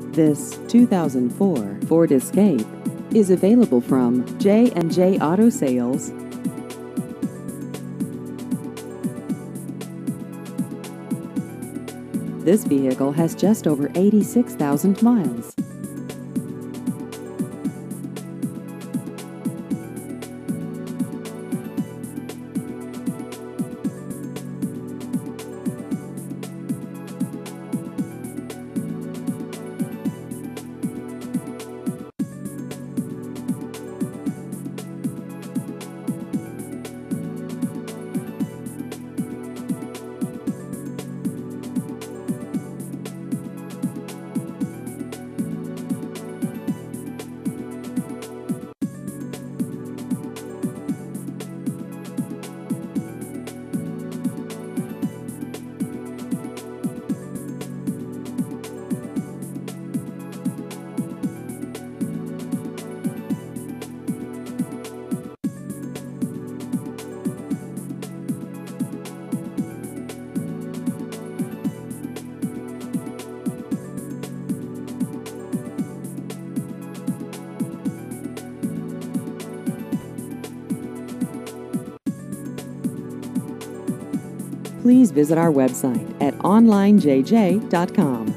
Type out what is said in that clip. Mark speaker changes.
Speaker 1: This 2004 Ford Escape is available from J&J Auto Sales. This vehicle has just over 86,000 miles. Please visit our website at onlinejj.com.